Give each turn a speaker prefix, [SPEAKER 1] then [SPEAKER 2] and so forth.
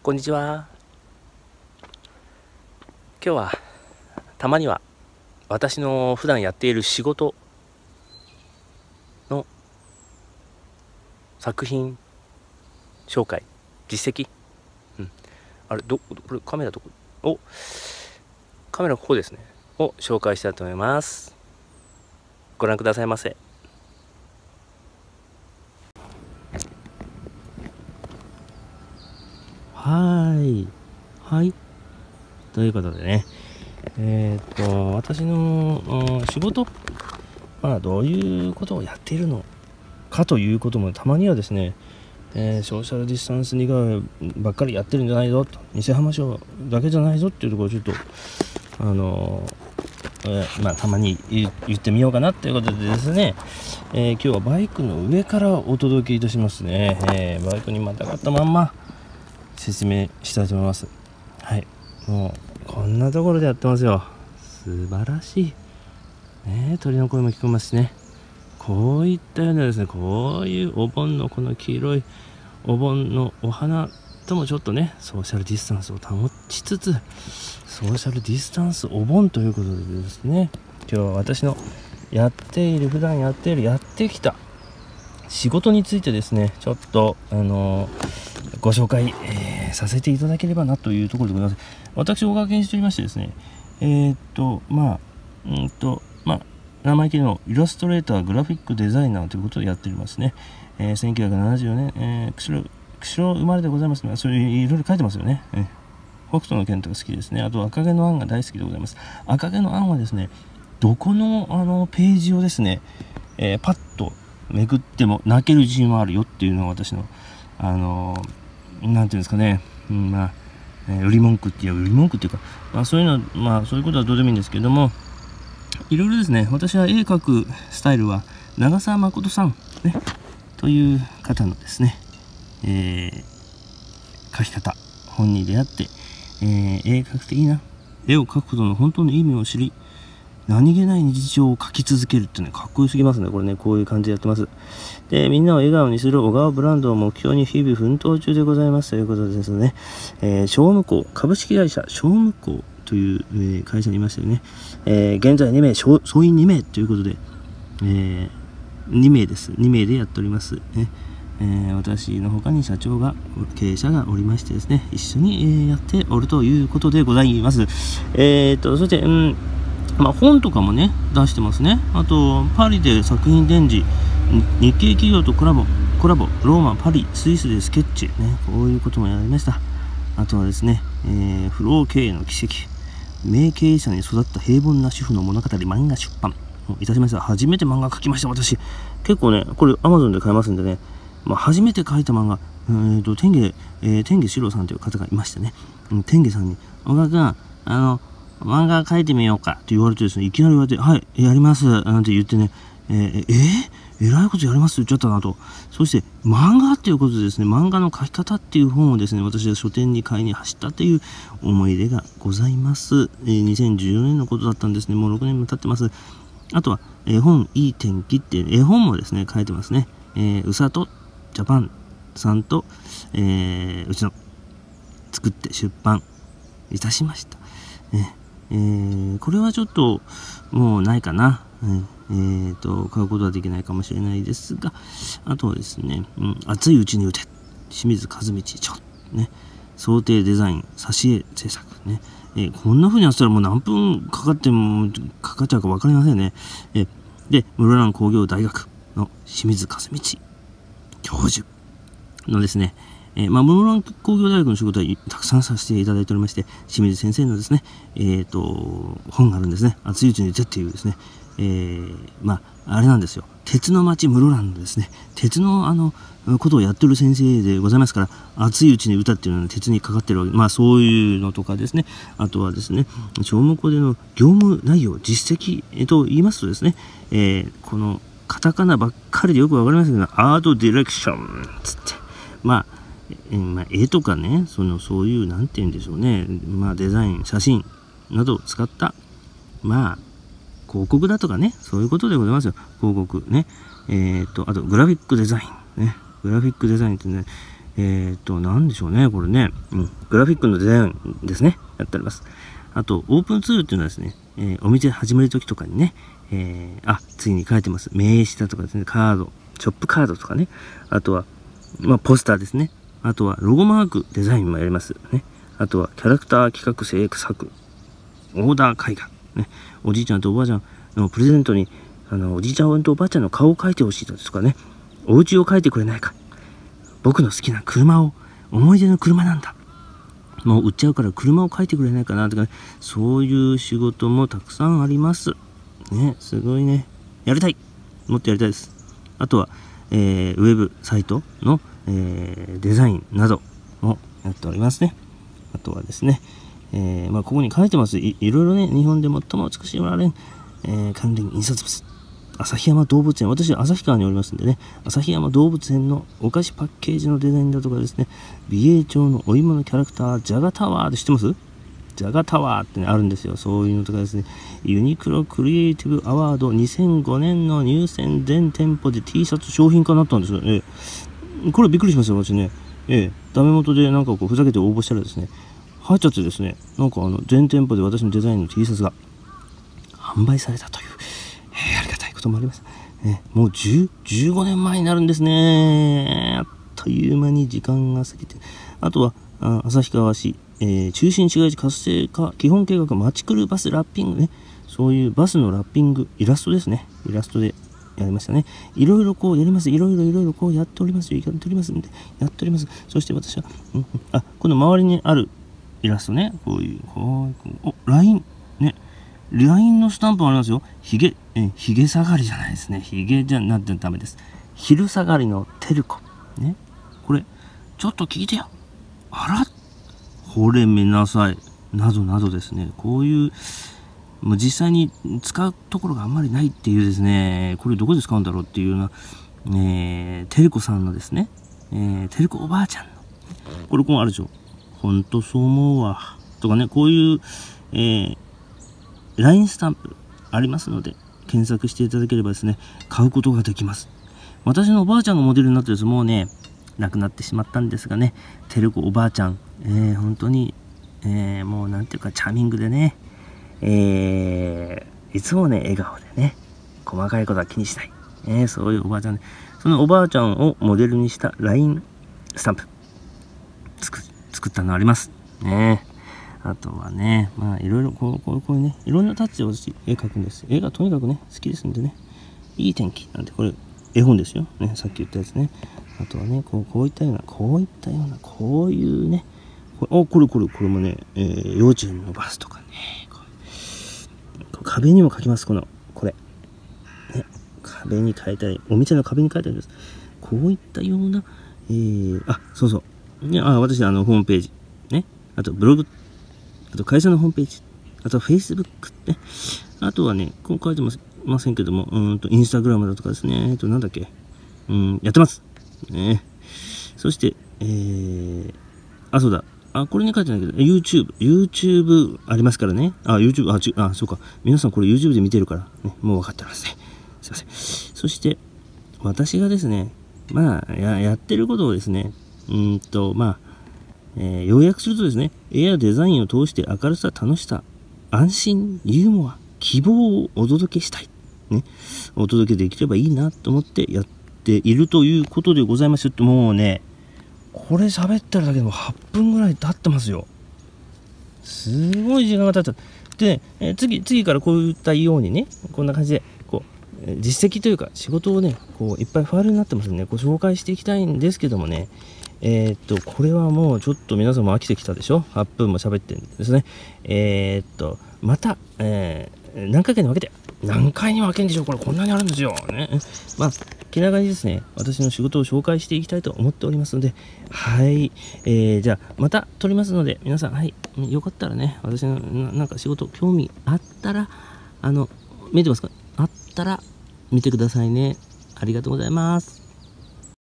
[SPEAKER 1] こんにちは。今日はたまには私の普段やっている仕事の作品紹介、実績、あれこれカメラカメラここですねを紹介したいと思います。ご覧くださいませ。はいということでね、私の仕事、どういうことをやっているのかということもたまにはですね、ソーシャルディスタンス似顔絵ばっかりやってるんじゃないぞと、偽浜賞だけじゃないぞっていうところをちょっとたまに言ってみようかなっていうことでですね、今日はバイクの上からお届けいたしますね。バイクにまたがったまんま説明したいと思います。もうこんなところでやってますよ。素晴らしいね。鳥の声も聞こえますしね。こういったようなですね、こういうお盆のこの黄色いお盆のお花ともちょっとね、ソーシャルディスタンスを保ちつつ、ソーシャルディスタンスお盆ということでですね、今日は私の普段やってきた仕事についてですね、ちょっとご紹介、させていただければなというところでございます。私、小川健一と言いましてですね、生意気のイラストレーター、グラフィックデザイナーということでやっておりますね。1974年、釧路生まれでございますね。それいろいろ書いてますよね。北斗の拳とか好きですね。あと赤毛のアンが大好きでございます。赤毛のアンはですね、どこのページをですね、パッとめくっても泣ける自信はあるよっていうのが私のなんていうんですかね、売り文句っていうか、そういうのそういうことはどうでもいいんですけども、いろいろですね、私は絵描くスタイルは長澤誠さんねという方のですね、描き方本に出会って、絵描くといいな、絵を描くことの本当の意味を知り、何気ない日常を描き続けるってね、かっこよすぎますね。これね、こういう感じでやってます。で、みんなを笑顔にする小川ブランドを目標に日々奮闘中でございますということでですね、商務校株式会社商務校という、会社にいましたよね。現在2名総員2名ということで、2名です。2名でやっておりますね。私の他に経営者がおりましてですね、一緒に、やっておるということでございます。そして、本とかもね出してますね。あとパリで作品展示、日系企業とコラボ、ローマ、パリ、スイスでスケッチね、こういうこともやりました。あとはですね、フロー経営の奇跡、名経営者に育った平凡な主婦の物語漫画出版いたしました。初めて漫画描きました。私結構ね、これ Amazon で買えますんでね、初めて描いた漫画、天下四郎さんという方がいましてね、天下さんに小川君漫画描いてみようかと言われてですね、いきなり言われて、はい、やりますなんて言ってね、えらいことやりますって言っちゃったなと。そして漫画っていうことでですね、漫画の描き方っていう本をですね、私は書店に買いに走ったという思い出がございます。2014年のことだったんですね。もう6年も経ってます。あとは絵本いい天気っていう絵本もですね書いてますね。うさとジャパンさんと、うちの作って出版いたしました。これはちょっともうないかな。買うことはできないかもしれないですが、あとはですね、熱いうちに打て、清水和道ね、想定デザイン挿絵制作ね、こんな風にやってたらもう何分かかっちゃうか分かりませんね。で室蘭工業大学の清水和道教授のですね、室蘭工業大学の仕事はたくさんさせていただいておりまして、清水先生のですね、本があるんですね。熱いうちに打てっていうですね、あれなんですよ。鉄の町室蘭のですね、鉄のことをやってる先生でございますから、熱いうちに歌っていうのは鉄にかかってるわけ。そういうのとかですね。あとはですね、商務校での業務内容、実績、と言いますとですね、このカタカナばっかりでよくわかりませんが、アートディレクションつって、絵とかね、そういうなんて言うんでしょうね、デザイン、写真などを使った広告だとかね、そういうことでございますよ。広告ね。あとグラフィックデザインね。グラフィックデザインってね、 なんでしょうね、これね。グラフィックのデザインですね。やっております。あと、オープンツールっていうのはですね、お店始めるときとかにね、次に書いてます。名刺だとかですね、カード、ショップカードとかね。あとは、ポスターですね。あとは、ロゴマーク、デザインもやりますね。あとは、キャラクター企画制作、オーダー絵画、ね。おじいちゃんとおばあちゃんのプレゼントに、おじいちゃんとおばあちゃんの顔を描いてほしいとかね。お家を描いてくれないか。僕の好きな車を、思い出の車なんだ。もう売っちゃうから車を描いてくれないかなとか、ね、そういう仕事もたくさんあります。ね、すごいね。やりたい。もっとやりたいです。あとは、ウェブサイトの、デザインなどもやっておりますね。あとはですね、ここに書いてます。いろいろね、日本で最も美しい我々、関連印刷物。旭山動物園、私は旭川におりますんでね、旭山動物園のお菓子パッケージのデザインだとかですね、美瑛町のお芋のキャラクター、ジャガタワーって知ってます？ジャガタワーってね、あるんですよ。そういうのとかですね、ユニクロクリエイティブアワード2005年の入選全店舗で T シャツ商品化になったんですよ。これびっくりしましたよ、私ね。ダメ元でなんかこうふざけて応募したらですね、入っちゃってですね、なんか全店舗で私のデザインの T シャツが販売されたという、ありがたいこともあります。もう15年前になるんですね。あっという間に時間が過ぎて。あとは、旭川市、中心市街地活性化基本計画街来るバスラッピングね。そういうバスのラッピング、イラストですね。イラストでやりましたね。いろいろこうやります。いろいろこうやっておりますよ。やっておりますんで。やっております。そして私は、この周りにあるイラストね。こういう、LINE ね。LINE のスタンプもありますよ。ひげ下がりじゃないですね。ひげじゃなくてダメです。昼下がりのテルコ。ね。これ、ちょっと聞いてよ。あらこれ見なさい。などなどですね。こういう、もう実際に使うところがあんまりないっていうですね、これどこで使うんだろうっていうような、テルコさんのですね、テルコおばあちゃんの、これこうあるでしょ。ほんとそう思うわ。とかね、こういう、LINE スタンプありますので、検索していただければですね、買うことができます。私のおばあちゃんがモデルになってです、もうね、亡くなってしまったんですがね、テルコおばあちゃん、本当に、もうなんていうか、チャーミングでね、いつもね、笑顔でね、細かいことは気にしない。そういうおばあちゃん、そのおばあちゃんをモデルにした LINE スタンプ、作ったのあります。あとはね、いろいろこういうね、いろんなタッチで私、絵描くんです。絵がとにかくね、好きですんでね、いい天気なんて、これ、絵本ですよ。ね、さっき言ったやつね。あとはね、こういったような、こういうね、これもね、幼稚園のバスとかね、壁にも描きます、これ。ね、壁に描いたり、お店の壁に描いたりです。こういったような、そうそう。ね、私、ホームページ。ね、あとブログ、あと会社のホームページ、あと Facebook ね、あとはね、こう書いてませんけども、インスタグラムだとかですね、なんだっけ、やってます。ね。そして、そうだ。これに書いてないけど、YouTube ありますからね。YouTube、そうか。皆さんこれ YouTube で見てるから、ね、もう分かってますね。すいません。そして、私がですね、やってることをですね、要約するとですね、絵やデザインを通して明るさ、楽しさ、安心、ユーモア、希望をお届けしたい。ね。お届けできればいいなと思ってやっているということでございます。もうね、これ喋ってるだけでも8分ぐらい経ってますよ。すごい時間が経った。で、次からこういったようにね、こんな感じで、実績というか仕事をね、いっぱいファイルになってますんでね、ご紹介していきたいんですけどもね、これはもうちょっと皆さんも飽きてきたでしょ？ 8 分も喋ってるんですね。また、何回かに分けて、何回に分けるんでしょう？これこんなにあるんですよ。ね。気長にですね、私の仕事を紹介していきたいと思っておりますので、はい。じゃあ、また撮りますので、皆さん、はい。よかったらね、私のなんか仕事、興味あったら、見てますか？あったら、見てくださいね。ありがとうございます。